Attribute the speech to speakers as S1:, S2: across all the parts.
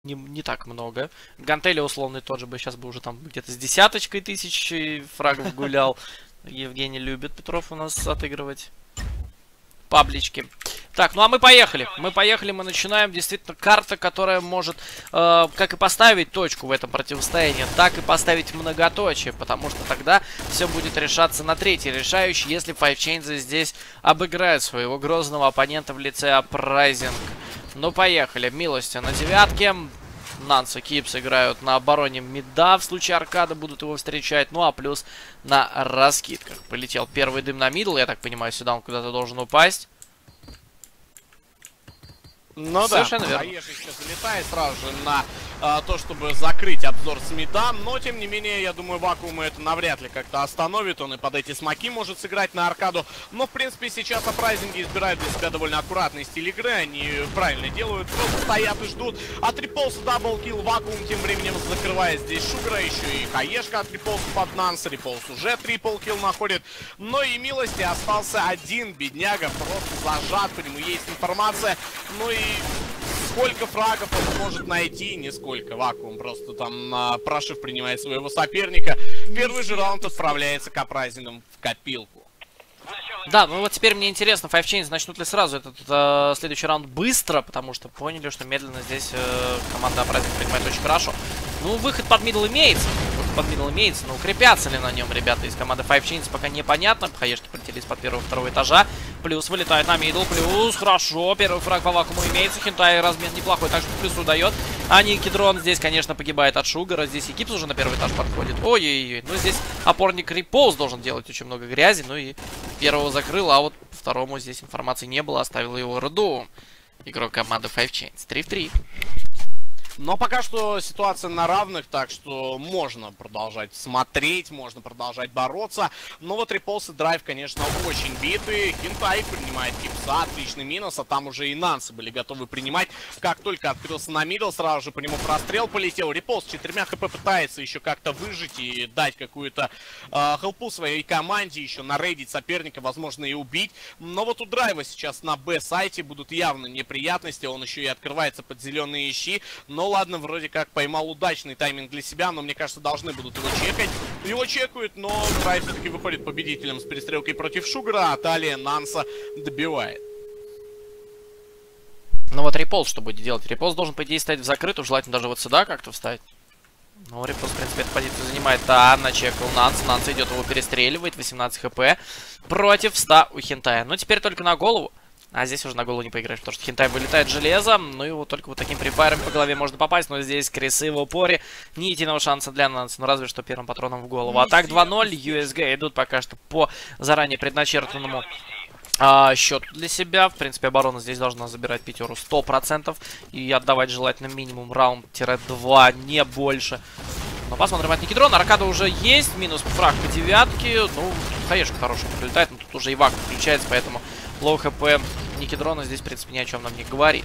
S1: не так много. Гантели условный тот же бы сейчас бы уже там где-то с десяточкой тысяч фрагов гулял. Евгений любит Петров у нас отыгрывать паблички. Так, ну а мы поехали. Мы начинаем. Действительно, карта, которая может как и поставить точку в этом противостоянии, так и поставить многоточие, потому что тогда все будет решаться на третий решающий, если Five Chains здесь обыграет своего грозного оппонента в лице Апрайзинг. Ну, поехали. Милости на девятке. Нанс и Кипс играют на обороне мида. В случае аркада будут его встречать. Ну, а плюс на раскидках. Полетел первый дым на мидл. Я так понимаю, сюда он куда-то должен упасть.
S2: Ну
S1: совершенно
S2: да,
S1: верно.
S2: Аежа сейчас залетает сразу же на то, чтобы закрыть обзор с мида, но тем не менее, я думаю, Вакуума это навряд ли как-то остановит, он и под эти смоки может сыграть на аркаду, но в принципе сейчас Апрайзинги избирают для себя довольно аккуратный стиль игры, они правильно делают, просто стоят и ждут, а Триполса даблкил, Вакуум тем временем закрывает здесь Шугара, еще и Хаешка от Триполса под Нанс, Триполс уже триплкил находит, но и Милости остался один, бедняга, просто зажат, по нему есть информация, ну и сколько фрагов он может найти? Нисколько. Вакуум просто там прошив принимает своего соперника. Первый же раунд отправляется к Апрайзингам в копилку.
S1: Да, ну вот теперь мне интересно, Five Chains начнут ли сразу этот следующий раунд быстро, потому что поняли, что медленно здесь команда Апрайзинг принимает очень хорошо. Ну, выход под мидл имеется. Но укрепятся ли на нем ребята из команды Five Chains, пока непонятно. Хаешки полетели из-под первого-второго этажа. Плюс вылетает на мидл. Плюс, хорошо. Первый фраг по Вакууму имеется. Хентай размен неплохой, так что плюсу дает. А Никидрон здесь, конечно, погибает от Шугара. Здесь и Кипс уже на первый этаж подходит. Ой-ой-ой. Ну, здесь опорник Риполз должен делать очень много грязи. Ну и первого закрыл, а вот второму здесь информации не было. Оставил его Рду. Игрок команды Five Chains. 3 в 3.
S2: Но пока что ситуация на равных, так что можно продолжать смотреть, можно продолжать бороться. Но вот Репулс и Драйв, конечно, очень биты. Хентай принимает Кипса, отличный минус, а там уже и Нансы были готовы принимать. Как только открылся на мидл, сразу же по нему прострел полетел. Репулс с 4 хп пытается еще как-то выжить и дать какую-то хелпу своей команде, еще нарейдить соперника, возможно, и убить. Но вот у Драйва сейчас на Б-сайте будут явно неприятности, он еще и открывается под зеленые щи. Но ладно, вроде как поймал удачный тайминг для себя, но мне кажется, должны будут его чекать. Его чекают, но Драйв все-таки выходит победителем с перестрелкой против Шугара, а талия Нанса добивает.
S1: Ну вот Репулс что будет делать? Репулс должен, по идее, стоять в закрытую, желательно даже вот сюда как-то встать. Ну, Репулс, в принципе, эту позицию занимает. Начекал Нанс. Нанс идет, его перестреливает. 18 хп против 100 у Хентая. Ну, теперь только на голову. А здесь уже на голову не поиграешь, потому что Хентай вылетает железом. Ну и вот только вот таким припайром по голове можно попасть. Но здесь кресы в упоре. Ни единого шанса для нас. Ну разве что первым патроном в голову. А так 2-0. USG идут пока что по заранее предначертанному счету для себя. В принципе, оборона здесь должна забирать пятеру 100%. И отдавать желательно минимум раунд-2, не больше. Но посмотрим от Никидрона. Аркада уже есть. Минус фраг по девятке. Ну, Хаешка хорошая прилетает. Но тут уже и Вак включается, поэтому лоу хп Никидрона здесь, в принципе, ни о чем нам не говорит.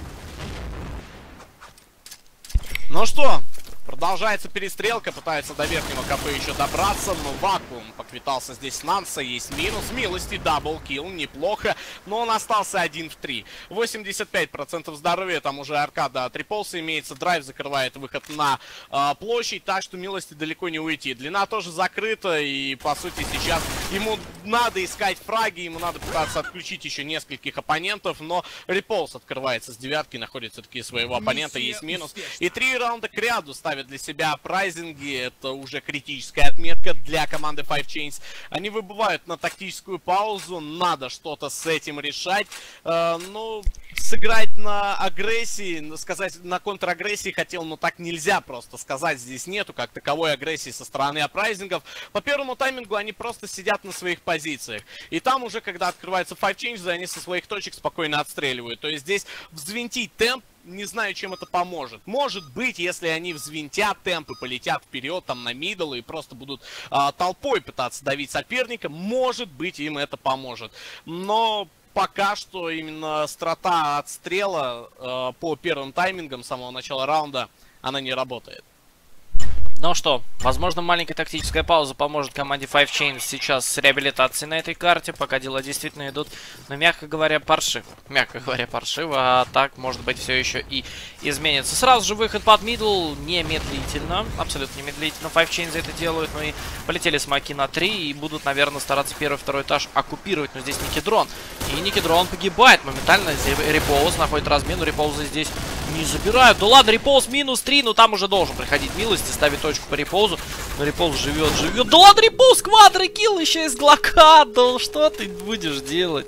S2: Ну что, продолжается перестрелка, пытается до верхнего КП еще добраться, но Вакуум поквитался здесь с Нанса, есть минус, милости, даблкил, неплохо, но он остался 1 в 3. 85% здоровья, там уже аркада от Репулса имеется, Драйв закрывает выход на площадь, так что милости далеко не уйти. Длина тоже закрыта, и по сути сейчас ему надо искать фраги, ему надо пытаться отключить еще нескольких оппонентов, но Репулс открывается с девятки, находит все-таки своего оппонента, есть минус, и 3 раунда к ряду ставят для себя Апрайзинги. Это уже критическая отметка для команды Five Chains. Они выбывают на тактическую паузу. Надо что-то с этим решать. Ну, сыграть на агрессии, сказать на контрагрессии хотел, но так нельзя просто сказать. Здесь нету как таковой агрессии со стороны Апрайзингов. По первому таймингу они просто сидят на своих позициях. И там уже, когда открывается Five Chains, они со своих точек спокойно отстреливают. То есть здесь взвинтить темп, не знаю, чем это поможет. Может быть, если они взвинтят темп и полетят вперед там на мидл и просто будут толпой пытаться давить соперника, может быть, им это поможет. Но пока что именно строта отстрела по первым таймингам с самого начала раунда, она не работает.
S1: Ну что, возможно, маленькая тактическая пауза поможет команде Five Chains сейчас с реабилитацией на этой карте, пока дела действительно идут, но, мягко говоря, паршиво. Мягко говоря, паршиво, а так, может быть, все еще и изменится. Сразу же выход под мидл, немедлительно, абсолютно немедлительно. Five Chains это делают, ну и полетели смоки на 3, и будут, наверное, стараться первый, второй этаж оккупировать, но здесь Никидрон. И Никидрон погибает моментально, Репоуз находит размену, Репоуза здесь не забирают. Да ладно, Репоуз минус 3, но там уже должен приходить милости, ставить точку по Репоузу. Но Репоуз живет. Да ладно, Репоуз, квадрокилл еще из Глока. Да что ты будешь делать?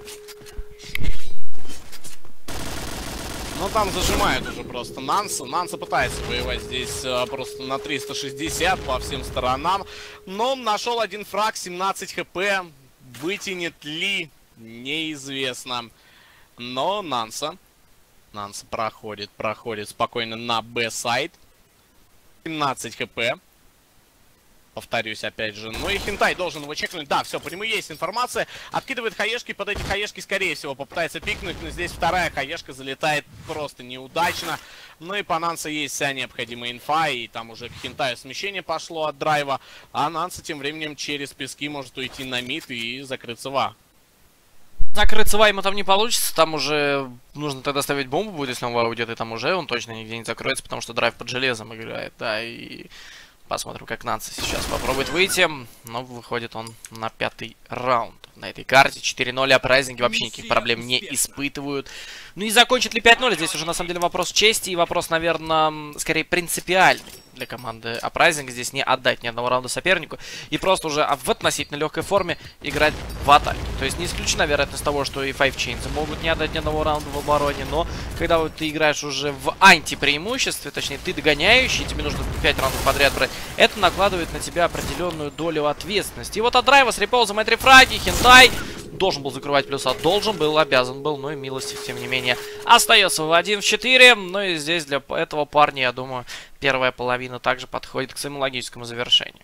S2: Ну там зажимают уже просто Нанса. Нанса пытается воевать здесь просто на 360 по всем сторонам. Но нашел один фраг, 17 хп. Вытянет ли, неизвестно. Но Нанса проходит спокойно на Б-сайд. 17 хп. Повторюсь опять же. Ну и Хентай должен его чекнуть. Да, все, по нему есть информация. Откидывает хаешки. Под эти хаешки, скорее всего, попытается пикнуть. Но здесь вторая хаешка залетает просто неудачно. Ну и по Нанса есть вся необходимая инфа. И там уже к Хентаю смещение пошло от драйва. А Нанса тем временем через пески может уйти на мид и закрыться ва.
S1: Закрыться ва ему там не получится. Там уже нужно тогда ставить бомбу будет, если он ва уйдет. И там уже он точно нигде не закроется, потому что драйв под железом играет. Да, и... Посмотрим, как Нанса сейчас попробует выйти. Но выходит он на 5-й раунд. На этой карте 4-0, апрайзинги вообще никаких проблем не испытывают. Ну и закончит ли 5-0? Здесь уже на самом деле вопрос чести и вопрос, наверное, скорее принципиальный для команды апрайзинг. Здесь не отдать ни одного раунда сопернику. И просто уже в относительно легкой форме играть в атаке. То есть не исключена вероятность того, что и Five Chains могут не отдать ни одного раунда в обороне. Но когда вот ты играешь уже в антипреимуществе, точнее ты догоняющий, тебе нужно 5 раундов подряд брать, это накладывает на тебя определенную долю ответственности. И вот от драйва с репоузом и 3 фраги, Хентай должен был закрывать плюса, должен был, обязан был, но и милости, тем не менее, остается в 1 в 4. Ну и здесь для этого парня, я думаю, первая половина также подходит к своему логическому завершению.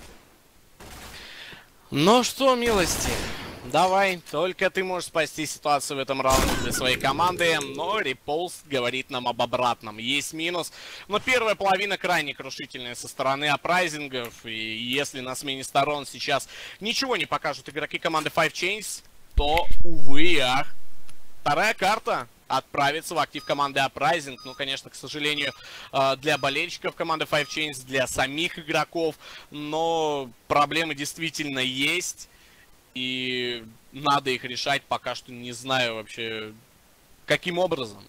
S2: Ну что, милости, давай, только ты можешь спасти ситуацию в этом раунде для своей команды. Но Репоуз говорит нам об обратном. Есть минус, но первая половина крайне крушительная со стороны апрайзингов. И если на смене сторон сейчас ничего не покажут игроки команды Five Chains, то, увы и ах, вторая карта отправится в актив команды Uprising. Ну, конечно, к сожалению, для болельщиков команды Five Chains, для самих игроков. Но проблемы действительно есть. И надо их решать, пока что не знаю вообще, каким образом.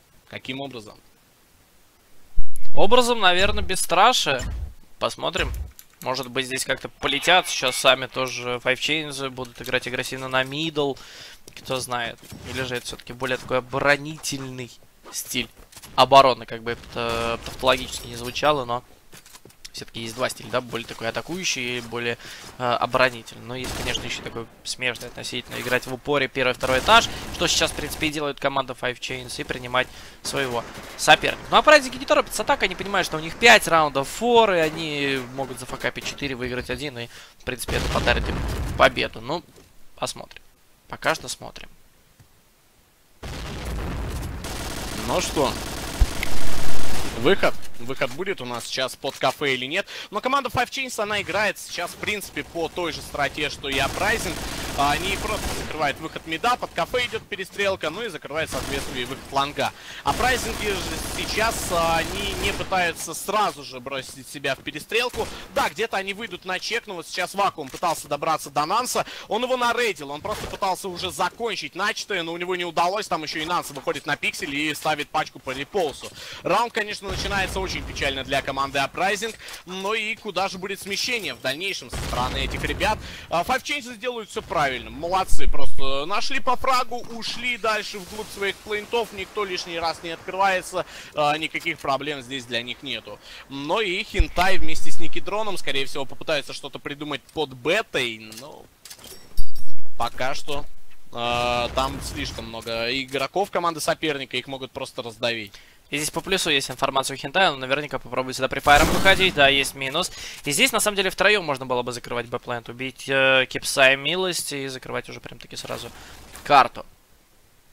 S1: Образом, наверное, бесстрашие. Посмотрим. Может быть, здесь как-то полетят. Сейчас сами тоже Five Chains будут играть агрессивно на мидл. Кто знает. Или же это все-таки более такой оборонительный стиль обороны. Как бы это тавтологически не звучало, но все-таки есть два стиля, да, более такой атакующий и более оборонительный. Но есть, конечно, еще такой смежный относительно играть в упоре первый, второй этаж, что сейчас, в принципе, и делает команда Five Chains, и принимать своего соперника. Ну а праздники не торопятся с атакой, они понимают, что у них 5 раундов форы, они могут зафакапить 4, выиграть 1, и, в принципе, это подарит им победу. Ну, посмотрим. Пока что смотрим.
S2: Ну что, выход будет у нас сейчас под кафе или нет. Но команда Five Chains, она играет сейчас, в принципе, по той же стратегии, что и Uprising. Они просто закрывают выход мида, под кафе идет перестрелка, ну и закрывает, соответственно, и выход фланга. Uprising же сейчас, они не пытаются сразу же бросить себя в перестрелку. Да, где-то они выйдут на чек, но вот сейчас Вакуум пытался добраться до Нанса. Он его нарейдил, он просто пытался уже закончить начатое, но у него не удалось. Там еще и Нанса выходит на пиксель и ставит пачку по репоусу. Раунд, конечно, начинается очень печально для команды Uprising, но и куда же будет смещение в дальнейшем со стороны этих ребят. Five Chains сделают все правильно, молодцы, просто нашли по фрагу, ушли дальше вглубь своих плейнтов, никто лишний раз не открывается, никаких проблем здесь для них нету. Но и Хентай вместе с Никидроном, скорее всего, попытаются что-то придумать под бетой, но пока что там слишком много игроков команды соперника, их могут просто раздавить.
S1: И здесь по плюсу есть информация у Хентая, он наверняка попробует сюда префайром выходить, да, есть минус. И здесь, на самом деле, втроем можно было бы закрывать бэплент, убить Кипса и Милость и закрывать уже прям таки сразу карту.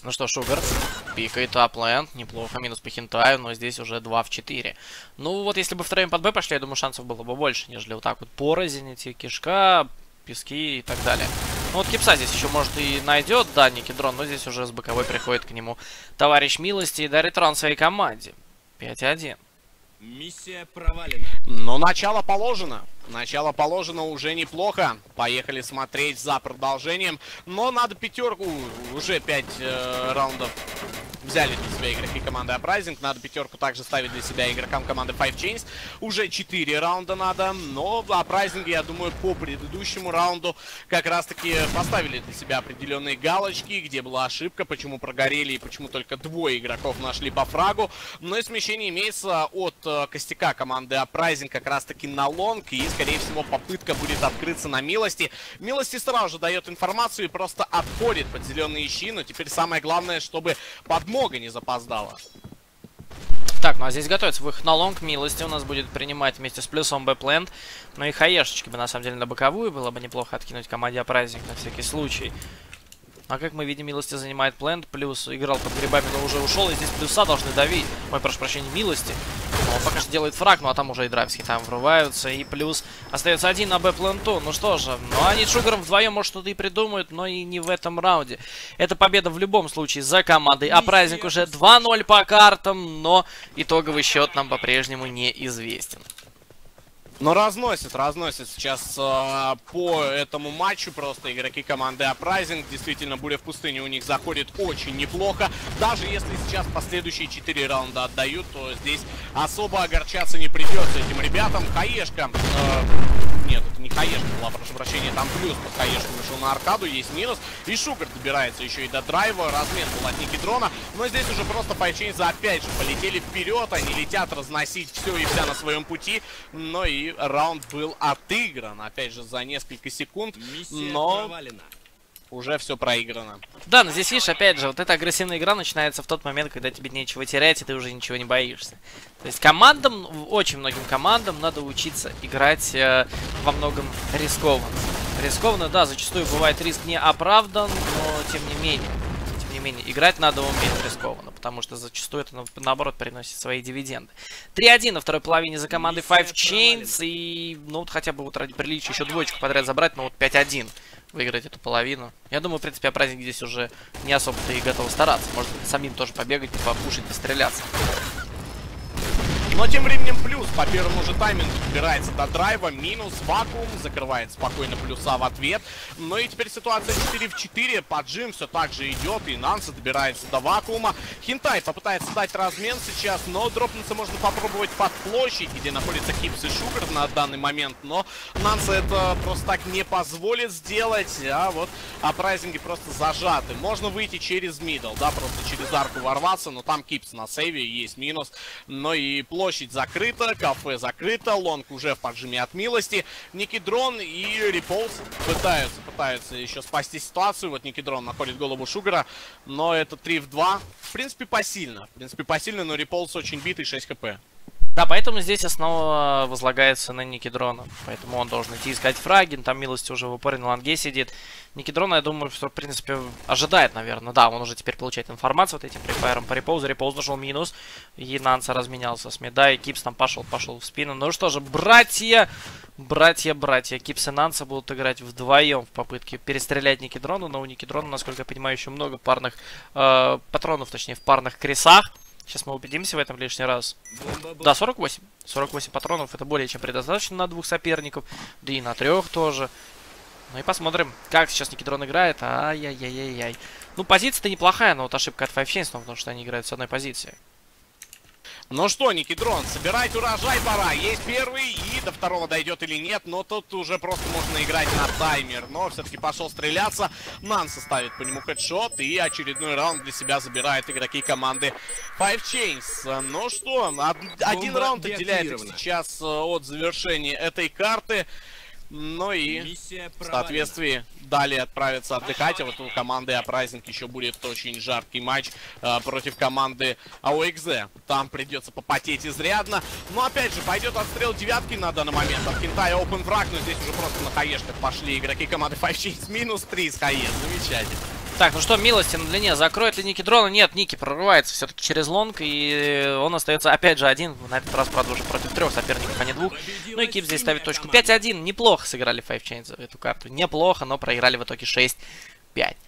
S1: Ну что, Шугар пикает аплэнд, неплохо, минус по хентаю, но здесь уже 2 в 4. Ну вот если бы втроем под Б пошли, я думаю, шансов было бы больше, нежели вот так вот порознь, эти кишка, пески и так далее. Ну вот Кипса здесь еще может и найдет, да, Никидрон, но здесь уже с боковой приходит к нему товарищ милости и дарит ран своей команде. 5-1.
S2: Миссия провалена. Но начало положено. Начало положено уже неплохо. Поехали смотреть за продолжением. Но надо пятерку. Уже 5 раундов взяли для себя игроки команды Uprising. Надо пятерку также ставить для себя игрокам команды Five Chains. Уже 4 раунда надо. Но в Uprising, я думаю, по предыдущему раунду как раз таки поставили для себя определенные галочки. Где была ошибка, почему прогорели и почему только 2 игроков нашли по фрагу. Но и смещение имеется от костяка команды Uprising как раз таки на лонг. И, скорее всего, попытка будет открыться на Милости. Милости сразу же дает информацию и просто отходит под зеленые щи. Но теперь самое главное, чтобы подмога не запоздала.
S1: Так, ну а здесь готовится выход на лонг. Милости у нас будет принимать вместе с плюсом Б-плент. Ну и хаешечки бы на самом деле на боковую. Было бы неплохо откинуть команде Uprising на всякий случай. А как мы видим, Милости занимает плент. Плюс играл под грибами, но уже ушел. И здесь плюса должны давить. Ой, прошу прощения, Милости. Он пока что делает фраг, ну а там уже и драйвски там врываются. И плюс остается 1 на Б-пленту. Ну что же, ну они с Шугаром вдвоем, может, что-то и придумают, но и не в этом раунде. Это победа в любом случае за командой. Uprising уже 2-0 по картам, но итоговый счет нам по-прежнему неизвестен.
S2: Но разносит сейчас по этому матчу просто игроки команды Uprising. Действительно, буря в пустыне у них заходит очень неплохо. Даже если сейчас последующие 4 раунда отдают, то здесь особо огорчаться не придется этим ребятам. Хаешка... Нет, это не хаешка была, прошу прощения, там плюс под хаешку вышел на аркаду, есть минус. И Шугар добирается еще и до драйва, размен был от Никидрона. Но здесь уже просто Five Chains опять же полетели вперед, они летят разносить все и вся на своем пути. Но и раунд был отыгран, опять же, за несколько секунд. Но уже все проиграно.
S1: Да, но здесь, видишь, опять же, вот эта агрессивная игра начинается в тот момент, когда тебе нечего терять, и ты уже ничего не боишься. То есть командам, очень многим командам надо учиться играть во многом рискованно. Рискованно, да, зачастую бывает риск не оправдан, но тем не менее, играть надо уметь рискованно, потому что зачастую это, наоборот, приносит свои дивиденды. 3-1 на второй половине за командой Five Chains, и, ну, вот хотя бы вот ради приличия еще двоечку подряд забрать, но вот 5-1 выиграть эту половину. Я думаю, в принципе, Uprising здесь уже не особо-то и готов стараться. Может быть, самим тоже побегать, попушить, постреляться.
S2: Но тем временем плюс по первому же таймингу добирается до драйва, минус, вакуум, закрывает спокойно плюса в ответ. Ну и теперь ситуация 4 в 4, поджим все так же идет, и Нанса добирается до вакуума. Хинтай попытается дать размен сейчас, но дропнуться можно попробовать под площадь, где находится Кипс и Шугар на данный момент, но Нанса это просто так не позволит сделать, а вот Uprising просто зажаты. Можно выйти через мидл, да, просто через арку ворваться, но там Кипс на сейве, есть минус, но и площадь закрыта, кафе закрыто, лонг уже в поджиме от Милости. Никидрон и Repulse пытаются еще спасти ситуацию. Вот Никидрон находит голову Шугара, но это 3 в 2. В принципе, посильно, но Repulse очень битый, 6 хп.
S1: Да, поэтому здесь основа возлагается на Никидрона. Поэтому он должен идти искать фраги. Там Милости уже в упоре на лонге сидит. Никидрона, я думаю, что, в принципе, ожидает, наверное. Да, он уже теперь получает информацию вот этим префайром по Репоузу. Репоуз нашел минус. И Нанса разменялся с Меда. И Кипс там пошел в спину. Ну что же, братья. Кипс и Нанса будут играть вдвоем в попытке перестрелять Никидрона. Но у Никидрона, насколько я понимаю, еще много парных патронов, точнее, в парных кресах. Сейчас мы убедимся в этом лишний раз. Да, 48. 48 патронов. Это более чем предостаточно на 2 соперников. Да и на 3 тоже. Ну и посмотрим, как сейчас Никидрон играет. Ай-яй-яй-яй-яй. Ну, позиция-то неплохая, но вот ошибка от Five Chains, потому что они играют с одной позиции.
S2: Ну что, Никидрон, собирать урожай пора. Есть первый, и до второго дойдет или нет. Но тут уже просто можно играть на таймер. Но все-таки пошел стреляться. Нанса ставит по нему хедшот. И очередной раунд для себя забирают игроки команды Five Chains. Ну что, один раунд отделяет их сейчас от завершения этой карты. Ну и в соответствии далее отправиться отдыхать. А вот у команды Uprising еще будет очень жаркий матч против команды AOXZ. Там придется попотеть изрядно. Но опять же, пойдет отстрел девятки на данный момент. От Хинтая open враг, но здесь уже просто на хаешках пошли игроки команды Five Chains. Минус 3 с хаеш. Замечательно.
S1: Так, ну что, милости на длине. Закроет ли Ники дрона? Нет, Ники прорывается все-таки через лонг. И он остается опять же один. На этот раз, правда, уже против 3 соперников, а не 2. Ну и Кип здесь ставит точку. 5-1. Неплохо сыграли Five Chains за эту карту. Неплохо, но проиграли в итоге 6-5.